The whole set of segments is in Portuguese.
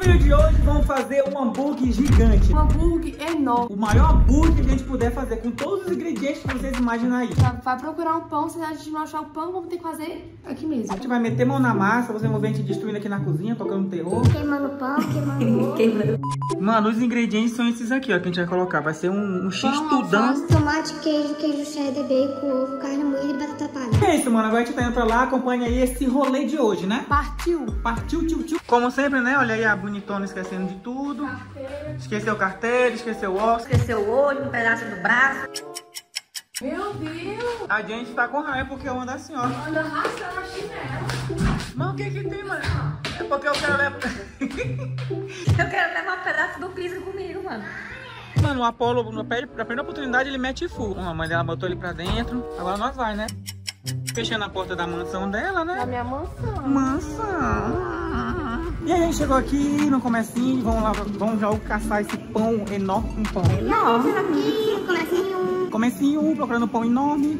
vídeo de hoje vamos fazer um hambúrguer gigante. Um hambúrguer enorme. O maior hambúrguer que a gente puder fazer, com todos os ingredientes que vocês imaginam aí. Vai procurar um pão, se a gente não achar o pão, vamos ter que fazer aqui mesmo. A gente vai meter mão na massa, vocês vão ver a gente destruindo aqui na cozinha, tocando terror. Queimando pão, queimando Mano, os ingredientes são esses aqui, ó, que a gente vai colocar. Vai ser um X-tudão. tomate, queijo cheddar, bacon, ovo, carne moída e batata palha. É isso, mano. Agora a gente tá indo pra lá. Acompanha aí esse rolê de hoje, né? Partiu. Partiu, tio, tio. Como sempre, né? Olha aí a bonitona esquecendo de tudo. Esqueceu carteira, esqueceu o óculos. Esqueceu o olho, um pedaço do braço. Meu Deus. A gente tá com raiva porque eu ando assim, ó. Anda arrastando a chinela. Mas o que que tem, mano? É porque eu quero levar... Eu quero levar um pedaço do piso comigo, mano. Mano, o Apolo, na primeira oportunidade, ele mete full. A mãe dela botou ele pra dentro. Agora nós vai, né? Fechando a porta da mansão dela, né? Da minha mansão. Mansão. E aí a gente chegou aqui no comecinho. Vamos lá, vamos já caçar esse pão enorme. Um pão enorme. Aqui, comecinho. Comecinho, procurando pão enorme.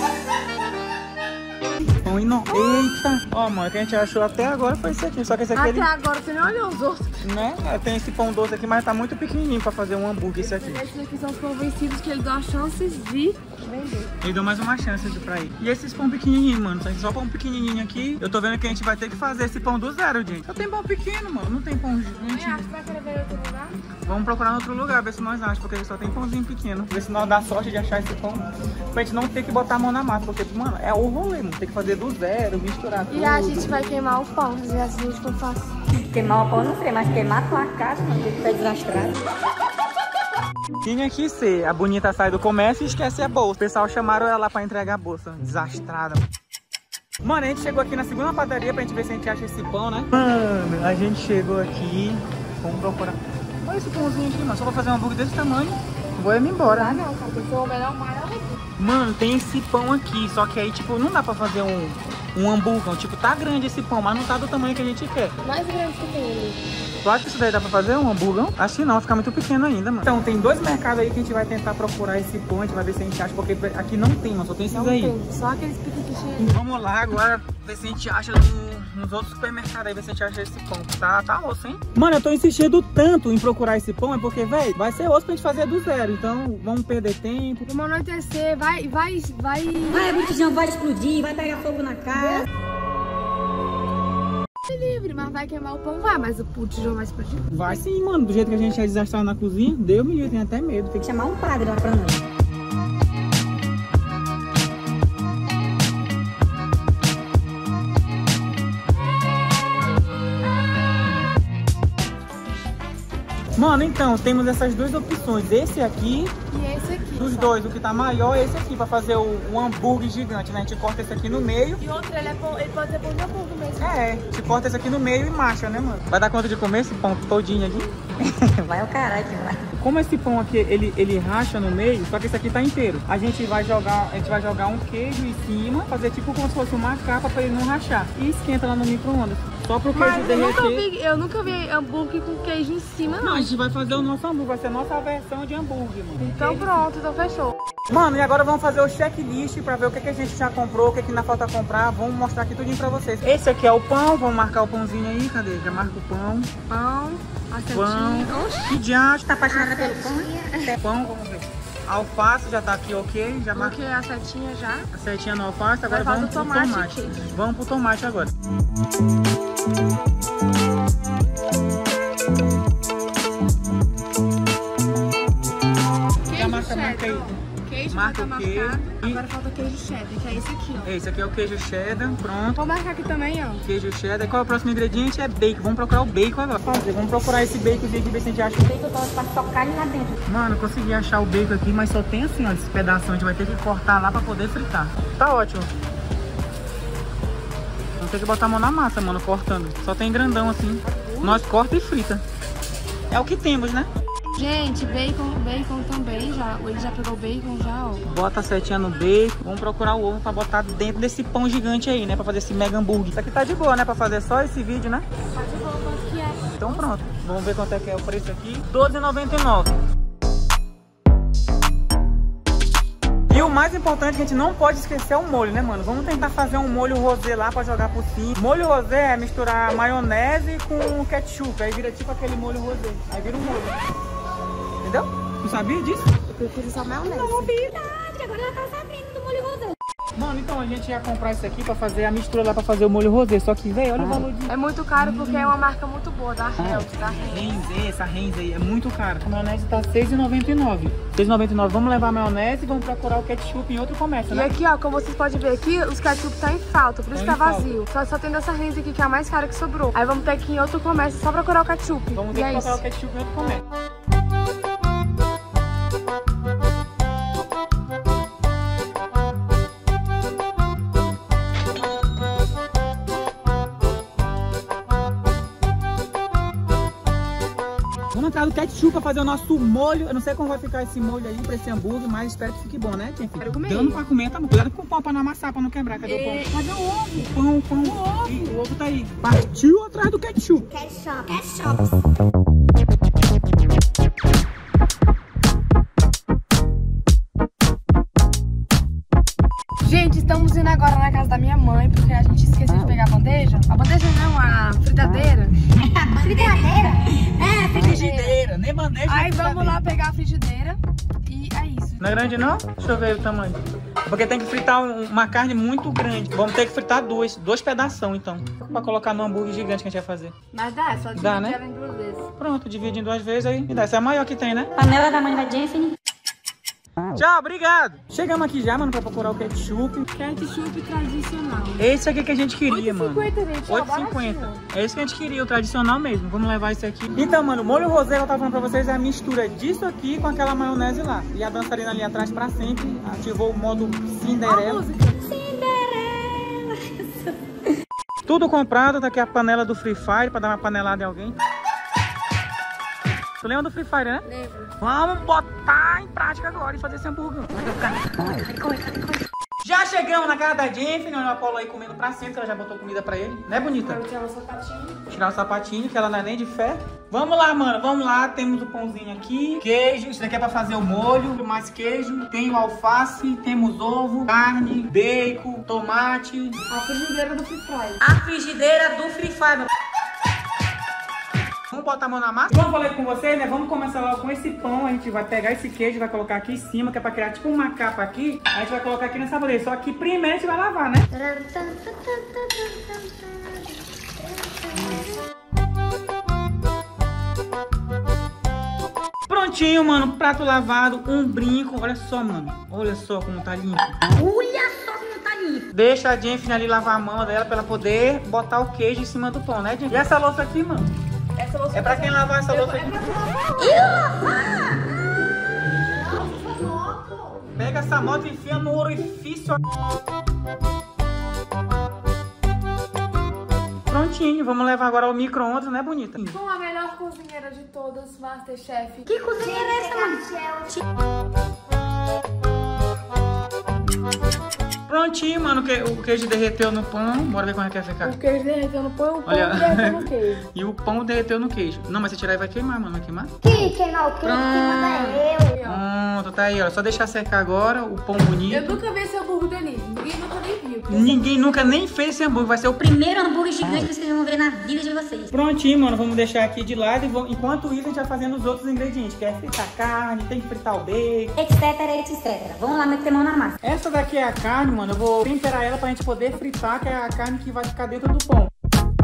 Pão enorme. Eita! Ó, mano, o que a gente achou até agora foi esse aqui. Só que esse aqui... Até agora você nem olhou os outros. Né? Tem esse pão doce aqui, mas tá muito pequenininho pra fazer um hambúrguer esse aqui. Esses aqui são os pão vencidos que ele dá chances de vender. Ele deu mais uma chance pra ir. E esses pão pequenininhos, mano. Só pão pequenininho aqui. Eu tô vendo que a gente vai ter que fazer esse pão do zero, gente. Só tem pão pequeno, mano. Não tem pão gigante. Acho que vai querer ver em outro lugar? Vamos procurar em outro lugar, ver se nós achamos. Porque só tem pãozinho pequeno. Ver se nós dá sorte de achar esse pão. Pra gente não ter que botar a mão na massa. Porque, mano, é o rolê, mano. Tem que fazer do zero, misturar tudo. E a gente vai queimar o pão. E a gente como faz. Queimar o pão não sei, mas queimar a tua casa, mano, que tá desastrado. Tinha que ser. A bonita sai do comércio e esquece a bolsa. O pessoal chamaram ela lá pra entregar a bolsa. Desastrada. Mano, a gente chegou aqui na segunda padaria pra gente ver se a gente acha esse pão, né? Mano, a gente chegou aqui. Vamos procurar. Olha esse pãozinho aqui, mano. Só vou fazer um hambúrguer desse tamanho. Vou ir embora. Ah, não, cara. Se for o melhor, maior. Mano, tem esse pão aqui. Só que aí, tipo, não dá pra fazer um hambúrguer. Tipo, tá grande esse pão, mas não tá do tamanho que a gente quer. Mais grande que tem ali. Tu acha que isso daí dá pra fazer um hambúrguer? Acho que não, vai ficar muito pequeno ainda, mano. Então, tem dois mercados aí que a gente vai tentar procurar esse pão. A gente vai ver se a gente acha, porque aqui não tem, mano. Só tem esses Não aí. tem, só aqueles pequenininhos. Vamos lá agora, ver se a gente acha nos outros supermercados aí, ver se a gente acha esse pão. Tá osso, hein? Mano, eu tô insistindo tanto em procurar esse pão, é porque, velho, vai ser osso pra gente fazer do zero. Então, vamos perder tempo. Vamos anoitecer, vai. Vai, a botijão vai explodir, vai pegar fogo na casa. Livre, mas vai queimar o pão, vai, mas o tijolo vai explodir. Vai sim, mano. Do jeito que a gente é desastrado na cozinha, deu me tem até medo. Tem que Chamar um padre lá pra nós. Mano, então, temos essas duas opções. Esse aqui, E esse aqui. dos só. dois, o que tá maior é esse aqui, pra fazer o hambúrguer gigante, né? A gente corta esse aqui no meio. E outro, ele pode ser pão de hambúrguer mesmo. É, a gente corta esse aqui no meio e marcha, né, mano? Vai dar conta de comer esse pão todinho aqui? Vai o caralho que vai. Como esse pão aqui, ele racha no meio, só que esse aqui tá inteiro. A gente vai jogar um queijo em cima, fazer tipo como se fosse uma capa pra ele não rachar. E esquenta lá no micro-ondas. Só pro queijo Mas derreter. eu nunca vi hambúrguer com queijo em cima, Não, não. a gente vai fazer o nosso hambúrguer, vai ser a nossa versão de hambúrguer, mano. Então pronto, então fechou. Mano, e agora vamos fazer o checklist pra ver o que a gente já comprou, o que ainda falta comprar. Vamos mostrar aqui tudinho pra vocês. Esse aqui é o pão, vamos marcar o pãozinho aí, cadê? Já marca o pão. Pão, Pão. acentinho. Oxi. Que diante, Tá apaixonada pelo pão? pão, vamos ver. Alface já tá aqui ok, já marca Coloquei a setinha já. a setinha no alface, agora Vai vamos pro falta o tomate. tomate aqui. Vamos pro tomate agora. Já marca aí. Queijo Marca já tá o queijo. marcado. E- Agora falta queijo cheddar, que é esse aqui, ó. Esse aqui é o queijo cheddar, pronto. Vou marcar aqui também, ó. Queijo cheddar. Qual é o próximo ingrediente? É bacon. Vamos procurar o bacon agora. Vamos procurar esse baconzinho aqui, ver se a gente acha. Sei que eu tô pra socar ele lá dentro. Mano, eu consegui achar o bacon aqui, mas só tem assim, ó, esse pedaço. A gente vai ter que cortar lá pra poder fritar. Tá ótimo. Vamos ter que botar a mão na massa, mano, cortando. Só tem grandão assim. Nós corta e frita. É o que temos, né? Gente, bacon também já. Ele já pegou o bacon já, ó. Bota a setinha no bacon. Vamos procurar o ovo pra botar dentro desse pão gigante aí, né? Pra fazer esse mega hambúrguer. Isso aqui tá de boa, né? Pra fazer só esse vídeo, né? Tá de boa, quanto que é? Então pronto. Vamos ver quanto é que é o preço aqui. R$12,99. E o mais importante que a gente não pode esquecer é o molho, né, mano? Vamos tentar fazer um molho rosé lá pra jogar por cima. Molho rosé é misturar maionese com ketchup. Aí vira tipo aquele molho rosé. Aí vira um molho. Entendeu? Não sabia disso? Eu prefiro só maionese. Novidade, agora ela tá sabendo do molho rosé. Mano, então a gente ia comprar isso aqui pra fazer a mistura lá pra fazer o molho rosé. Só que, velho, olha o valor de... É muito caro porque é uma marca muito boa, da Hell's, da Heinz. Essa Heinz aí é muito cara. A maionese tá R$6,99. R$6,99. Vamos levar a maionese e vamos procurar o ketchup em outro comércio, né? E aqui, ó, como vocês podem ver aqui, os ketchup tá em falta, por isso tá vazio. Só tem dessa Heinz aqui que é a mais cara que sobrou. Aí vamos ter que ir em outro comércio só procurar o ketchup. Vamos ter que procurar o ketchup em outro comércio. Vamos entrar no ketchup pra fazer o nosso molho. Eu não sei como vai ficar esse molho aí pra esse hambúrguer, mas espero que fique bom, né, tia? Quero comer. Dando pra comer, tá bom. Cuidado com o pão pra não amassar, pra não quebrar. Cadê o pão? Cadê o ovo? O pão. O ovo. Ih, o ovo tá aí. Partiu atrás do ketchup. Ketchup. Gente, estamos indo agora na casa da minha mãe, porque a gente esqueceu de pegar a bandeja. A bandeja não, a fritadeira. Frigideira? Frigideira, nem bandeja. Aí vamos lá pegar a frigideira e é isso. Não é grande não? Deixa eu ver o tamanho. Porque tem que fritar uma carne muito grande. Vamos ter que fritar dois pedação então. Pra colocar no hambúrguer gigante que a gente vai fazer. Mas dá, é só dividir né? ela em 2 vezes. Pronto, divide em 2 vezes aí. Me dá. Essa é a maior que tem, né? Panela da mãe da Jensen. Tchau, obrigado. Chegamos aqui já, mano, pra procurar o ketchup. Ketchup tradicional. Esse aqui que a gente queria, mano. 8,50, gente. 8,50. É esse que a gente queria, o tradicional mesmo. Vamos levar esse aqui. Então, mano, o molho rosé, eu tava falando pra vocês, é a mistura disso aqui com aquela maionese lá. E a dançarina ali atrás pra sempre ativou o modo Cinderela. Tudo comprado, tá aqui a panela do Free Fire pra dar uma panelada em alguém. Tu lembra do Free Fire, né? Lembro. Vamos botar em prática agora e fazer esse hambúrguer. Já chegamos na casa da Jennifer, olha o Apolo aí comendo pra sempre, que ela já botou comida pra ele. Né, bonita? Vou tirar o sapatinho. Tirar o sapatinho, que ela não é nem de fé. Vamos lá, mano, vamos lá. Temos o pãozinho aqui, queijo, isso daqui é pra fazer o molho, mais queijo. Tem o alface, temos ovo, carne, bacon, tomate. A frigideira do Free Fire. A frigideira do Free Fire, meu. Vamos botar a mão na massa? Como eu falei com vocês, né? Vamos começar logo com esse pão. A gente vai pegar esse queijo, vai colocar aqui em cima, que é pra criar tipo uma capa aqui. A gente vai colocar aqui nessa bandeja. Só que primeiro a gente vai lavar, né? Prontinho, mano. Prato lavado, um brinco. Olha só, mano. Olha só como tá limpo. Olha só como tá limpo. Deixa a Jennifer ali lavar a mão dela pra ela poder botar o queijo em cima do pão, né, Jennifer? E essa louça aqui, mano? Essa louça É pra quem lavar essa louça aqui. Pega essa moto e enfia no orifício. Prontinho, vamos levar agora ao micro-ondas, né, bonita? Com a melhor cozinheira de todas, Masterchef. Que cozinha é essa, mano? Prontinho, mano, o queijo derreteu no pão. Bora ver como é que vai ficar. O queijo derreteu no pão, o pão Olha. derreteu no queijo. E o pão derreteu no queijo. Não, mas se tirar aí vai queimar, mano, vai queimar. Que queimar o queijo, quem manda é eu. Pronto, tá aí, ó. Só deixar secar agora, o pão bonito. Eu nunca vi esse hambúrguer dele. Ninguém nunca nem viu. Ninguém nunca nem fez esse hambúrguer, vai ser o Primeiro hambúrguer gigante que vocês vão ver na vida de vocês. Prontinho, mano, vamos deixar aqui de lado e enquanto isso a gente vai fazendo os outros ingredientes, que é fritar carne, tem que fritar o bacon, Etc. Vamos lá meter mão na massa. Essa daqui é a carne, mano, eu vou temperar ela pra gente poder fritar, que é a carne que vai ficar dentro do pão.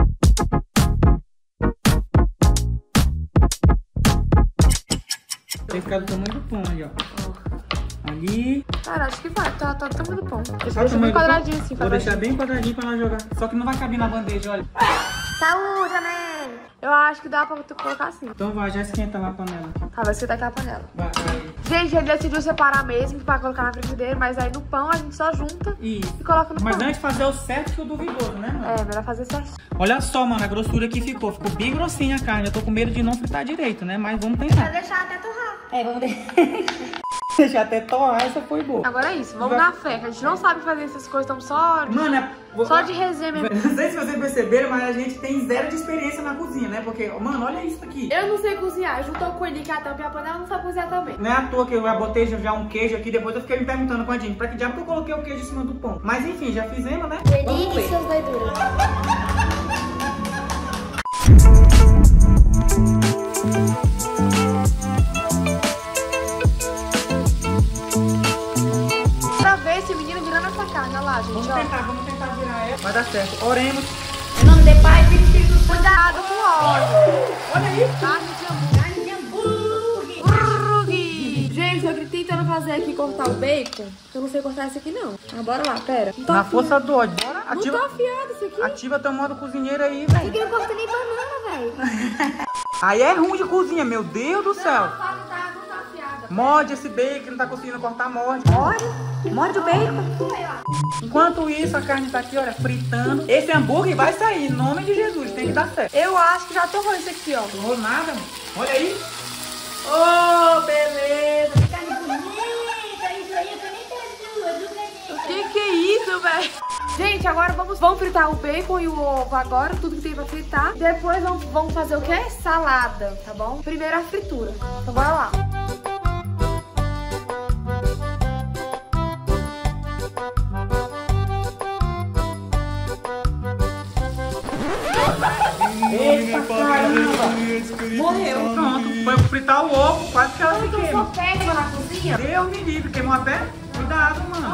Tem que ficar do tamanho do pão aí, ó. Ali. Cara, acho que vai. Tá do tamanho do pão. Deixa bem quadradinho assim. Vou deixar bem quadradinho pra ela jogar. Só que não vai caber na bandeja, olha. Saúde, amém. Eu acho que dá pra tu colocar assim. Então vai, já esquenta lá a panela. Tá, vai esquentar aqui a panela. Vai. Gente, ele decidiu separar mesmo pra colocar na frigideira, mas aí no pão a gente só junta Isso. e coloca no Mas pão. antes de fazer o certo que o duvidoso, né, mano? É, melhor fazer certinho. Olha só, mano, a grossura que ficou. Ficou bem grossinha a carne. Eu tô com medo de não fritar direito, né? Mas vamos Vai tentar. deixar até torrar. Vamos ver. Deixa até torrar, essa foi boa. Agora é isso, vamos na fé, que a gente não sabe fazer essas coisas, estamos só de resenha mesmo. Não sei se vocês perceberam, mas a gente tem zero de experiência na cozinha, né? Porque, mano, olha isso aqui. Eu não sei cozinhar, juntou com ele que a tampa e a panela não sabe cozinhar também. Não é à toa que eu já botei já um queijo aqui, depois eu fiquei me perguntando com a gente, pra que diabo que eu coloquei o queijo em cima do pão? Mas enfim, já fizemos, né? Ele e suas doiduras. Pra ver esse menino virando essa carne, olha lá, gente, Vamos tentar virar ela. Vai dar certo. Oremos. Em nome do Pai, Filho e Espírito Santo. Cuidado com o óleo. Olha isso. Carne de hambúrguer. Gente, eu tentando fazer aqui, cortar o bacon. Eu não sei cortar esse aqui, não. Ah, bora lá, pera. Não tá Na afiado. força do ódio. Bora, Não ativa. tá afiado isso aqui. Ativa teu modo cozinheiro aí, velho. Aqui não corta nem banana, velho. Aí é ruim de cozinha, meu Deus do céu. Não tá afiada. Morde esse bacon, não tá conseguindo cortar, morde. Morde o bacon. Enquanto isso, a carne tá aqui, olha, fritando. Esse hambúrguer vai sair, em nome de Jesus, tem que dar certo. Eu acho que já torrou isso aqui, ó. Não rolou nada, mano. Olha aí. Oh, beleza. Carne bonita, isso aí, eu também tenho duas, Que é isso, velho? Gente, agora vamos fritar o bacon e o ovo agora, tudo que tem pra fritar. Depois vamos fazer o quê? Salada, tá bom? Primeiro a fritura. Então bora lá. Eita, caramba. Morreu. Pronto, foi fritar o ovo, quase que ela se Eu queima. sou péssima na cozinha. Deus me livre, queimou a pé? Cuidado, mano.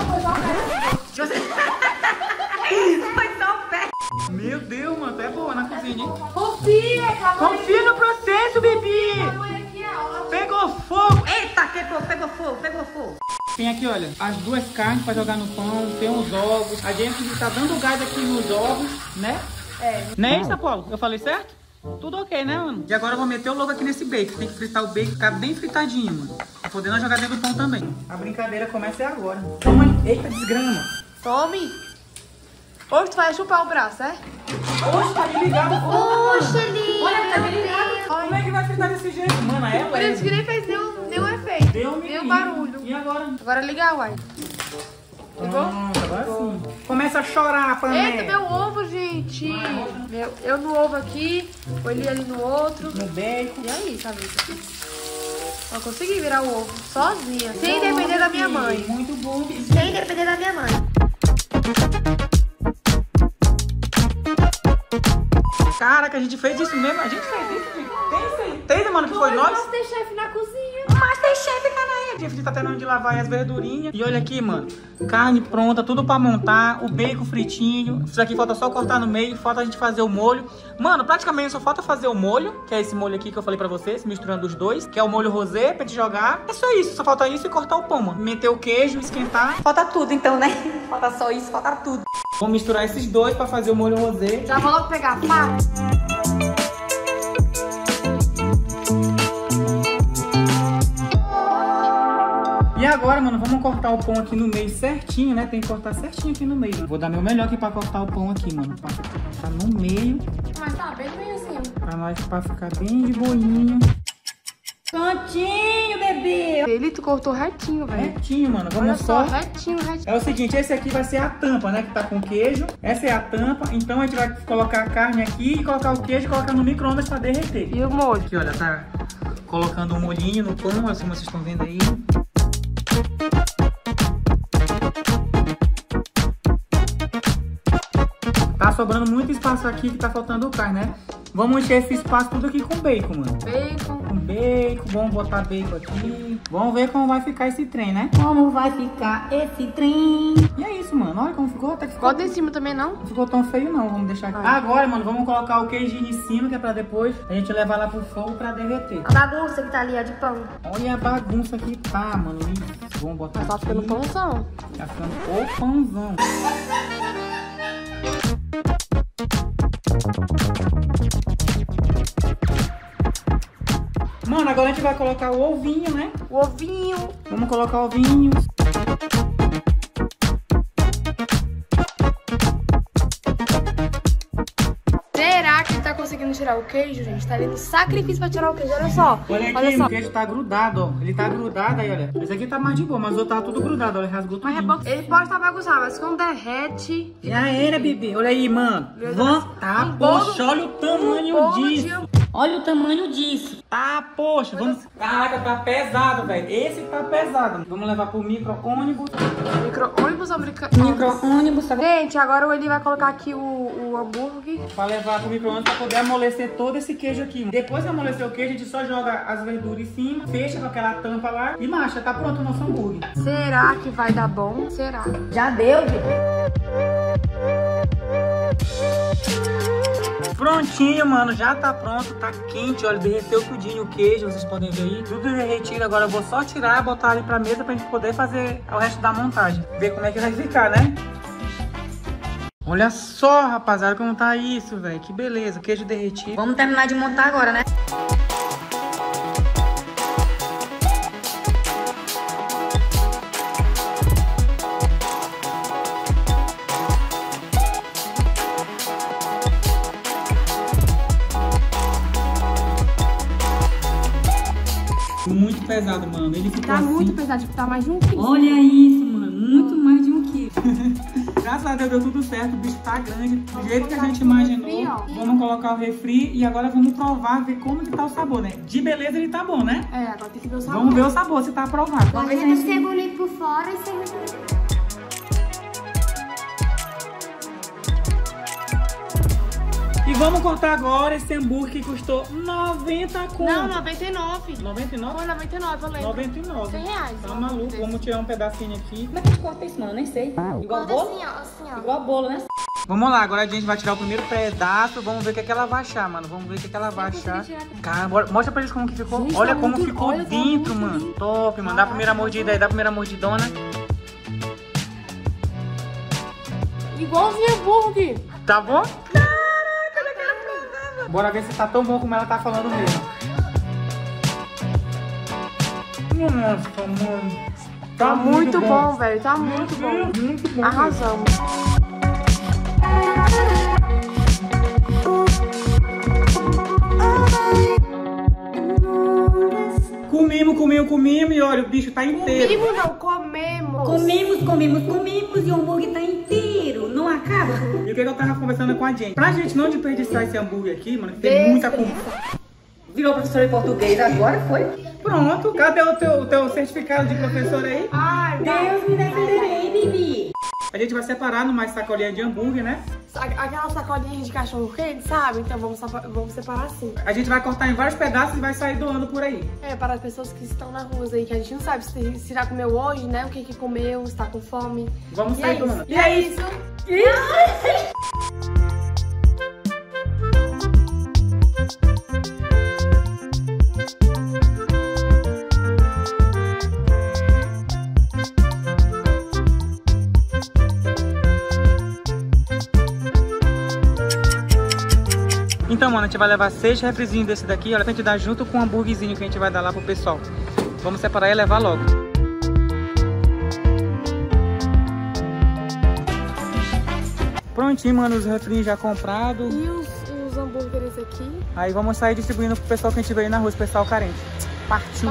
Foi só o pé. Meu Deus, mano, tu é boa na cozinha, hein? Confia, calma. Confia no processo, Bibi. Aqui, ó. Pegou fogo. Eita, pegou fogo. Tem aqui, olha, as duas carnes pra jogar no pão, tem os ovos. A gente tá dando gás aqui nos ovos, né? É. Não é isso, Apolo? Eu falei certo? Tudo ok, né, mano? E agora eu vou meter o logo aqui nesse bacon. Tem que fritar o bacon, ficar bem fritadinho, mano. Pra poder nós jogar dentro do pão também. A brincadeira começa agora. Toma, eita desgrama. Tome. Hoje tu vai chupar o braço, é? Oxe, tá ligado. Poxa, lindo. Olha, tá ligado. Como é que vai fritar desse jeito? Mano, é Por isso que nem fez nenhum efeito. Deu nenhum barulho. E agora? Agora liga, uai. Ligou? Agora sim. Começa a chorar a panela. Eita, meu ovo, gente. Eu no ovo aqui, o Eli ali no outro. No bacon. E aí, sabe isso aqui? Eu consegui virar o ovo sozinha, sem depender da minha mãe. Muito bom. Sem depender da minha mãe. Caraca, a gente fez isso mesmo. A gente fez isso, gente. Tem certeza, mano, que foi nós? Masterchef na cozinha. Masterchef, caralho. A gente tá terminando de lavar aí as verdurinhas. E olha aqui, mano. Carne pronta, tudo pra montar. O bacon fritinho. Isso aqui falta só cortar no meio. Falta a gente fazer o molho. Mano, praticamente só falta fazer o molho. Que é esse molho aqui que eu falei pra vocês. Misturando os dois. Que é o molho rosé pra gente jogar. É só isso. Só falta isso e cortar o pão, mano. Meter o queijo, esquentar. Falta tudo então, né? Falta só isso, falta tudo. Vamos misturar esses dois pra fazer o molho rosé. Já vou logo pegar a faca. E agora, mano, vamos cortar o pão aqui no meio certinho, né? Tem que cortar certinho aqui no meio. Vou dar meu melhor aqui pra cortar o pão aqui, mano. Pra ficar no meio. Mas tá bem meiozinho. Pra ficar bem de boinha. Prontinho, bebê. Ele tu cortou retinho, velho. Retinho, mano. Olha Vamos só, só... retinho. É o seguinte, esse aqui vai ser a tampa, né? Que tá com queijo. Essa é a tampa. Então a gente vai colocar a carne aqui e colocar o queijo e colocar no micro-ondas pra derreter. E o molho? Aqui, olha, tá colocando um molhinho no pão, assim vocês estão vendo aí. Tá sobrando muito espaço aqui que tá faltando carne, né? Vamos encher esse espaço tudo aqui com bacon, mano. Bacon. Com bacon, vamos botar bacon aqui. Vamos ver como vai ficar esse trem, né? Como vai ficar esse trem? E é isso, mano. Olha como ficou. Até que ficou. Bota em cima também, não? Não ficou tão feio, não. Vamos deixar aqui. Agora, mano, vamos colocar o queijinho em cima, que é pra depois a gente levar lá pro fogo pra derreter. A bagunça que tá ali, ó, de pão. Olha a bagunça que tá, mano. Isso. Vamos botar Mas tá aqui. ficando pãozão. Tá ficando o pãozão. Mano, agora a gente vai colocar o ovinho, né? O ovinho. Vamos colocar o ovinho. Será que ele tá conseguindo tirar o queijo, gente. Tá ali no sacrifício pra tirar o queijo. Olha só. Olha aqui, o queijo tá grudado, ó. Ele tá grudado aí, olha. Esse aqui tá mais de boa, mas o outro tá tudo grudado, olha. Rasgou tudo. Ele pode estar bagunçado, mas quando derrete... Já era, bebê. Olha aí, mano. Tá, poxa, olha o tamanho disso. Olha o tamanho disso. Tá, poxa, vamos... Caraca, tá pesado, velho. Esse tá pesado. Vamos levar pro micro-ônibus. Micro-ônibus americano. Micro-ônibus. Gente, agora o Eli vai colocar aqui o hambúrguer. Pra levar pro micro-ônibus pra poder amolecer todo esse queijo aqui. Depois que amolecer o queijo, a gente só joga as verduras em cima, fecha com aquela tampa lá e marcha. Tá pronto o nosso hambúrguer. Será que vai dar bom? Será? Já deu, gente. Prontinho, mano, já tá pronto, tá quente, olha, derreteu tudinho o queijo, vocês podem ver aí, tudo derretido. Agora eu vou só tirar, botar ali pra mesa pra gente poder fazer o resto da montagem, ver como é que vai ficar, né? Olha só, rapaziada, como tá isso, velho, que beleza, queijo derretido. Vamos terminar de montar agora, né? Muito pesado, mano. Ele ficou tá assim. muito pesado, tipo, tá mais de 1 quilo. Olha isso, mano. Muito mais de 1 quilo. Graças a Deus deu tudo certo. O bicho tá grande, do jeito que a gente imaginou. Vamos colocar o refri e agora vamos provar, ver como que tá o sabor, né? De beleza ele tá bom, né? É, agora tem que ver o sabor. Vamos ver o sabor, se tá aprovado. Vamos ver se a gente... cebolinha por fora e cebolinha. E vamos cortar agora esse hambúrguer que custou 90 conto. Não, 99. 99? Foi 99, eu lembro. 99. 100 reais. Tá maluco, vamos tirar um pedacinho aqui. Como é que a gente corta isso, mano? Eu nem sei. Igual bolo? Assim, ó. Igual bolo, né? Vamos lá, agora a gente vai tirar o primeiro pedaço. Vamos ver o que, é que ela vai achar, mano. Vamos ver o que, é que ela vai achar. Cara, mostra pra eles como que ficou. Gente, olha tá como muito, ficou olha, tá dentro, muito mano. lindo. Top, mano. Dá a primeira mordida aí, dá a primeira mordidona. Igualzinho hambúrguer. Tá bom? Bora ver se tá tão bom como ela tá falando mesmo. Nossa, mano. Tá muito bom, velho. Tá muito bom. Muito bom. Arrasamos. Comemos e olha, o bicho tá inteiro. Comemos não, comemos. Comemos e o hambúrguer tá inteiro. Não acaba. E o que eu tava conversando com a gente? Pra gente não desperdiçar esse hambúrguer aqui, mano, que tem muita comida. Virou professor de português agora, foi? Pronto, cadê o teu certificado de professor aí? Ai, Deus me defenderei, Bibi. A gente vai separar numa sacolinha de hambúrguer, né? aquela sacolinha de cachorro quente, sabe? Então vamos separar assim. A gente vai cortar em vários pedaços e vai sair doando por aí. É, para as pessoas que estão na rua aí, que a gente não sabe se já comeu hoje, né? O que comeu, se tá com fome. Vamos sair doando. E é isso. Então, mano, a gente vai levar 6 refrizinhos desse daqui, olha, pra gente dar junto com o hambúrguerzinho que a gente vai dar lá pro pessoal. Vamos separar e levar logo. Prontinho, mano, os refrinhos já comprados. E os hambúrgueres aqui. Aí vamos sair distribuindo pro pessoal que a gente veio na rua, o pessoal carente. Partiu.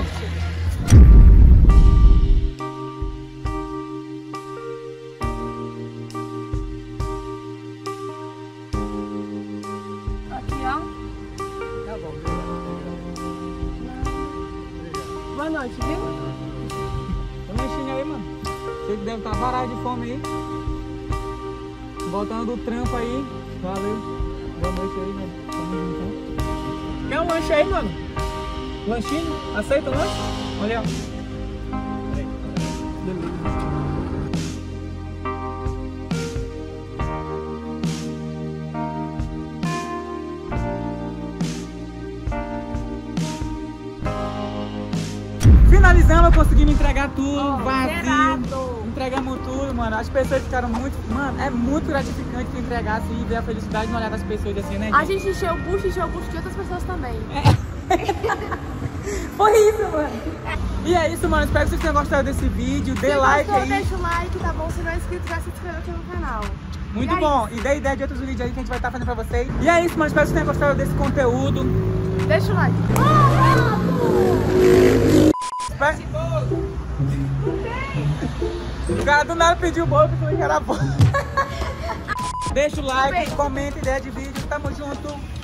Boa noite, viu? Tô mexendo aí, mano. Você que deve estar varado de fome aí. Voltando do trampo aí. Valeu. Boa noite aí, mano. Tamo junto. Quer um lanche aí, mano? Lanchinho? Aceita o lanche? Olha, ó. Beleza. Finalizamos, conseguimos entregar tudo, vazio. Entregamos tudo, mano. As pessoas ficaram muito... Mano, é muito gratificante tu entregar assim e ver a felicidade no olhar das pessoas assim, né, gente? A gente encheu o bucho de outras pessoas também. Foi isso, mano. E é isso, mano. Espero que vocês tenham gostado desse vídeo. Dê like aí. Deixa o like, tá bom? Se não é inscrito, já se inscreve aqui no canal. Muito bom. E dê ideia de outros vídeos aí que a gente vai estar fazendo pra vocês. E é isso, mano. Espero que vocês tenham gostado desse conteúdo. Deixa o like. O cara do nada pediu o bolo porque não era bolo. Deixa o like, comenta ideia de vídeo. Tamo junto.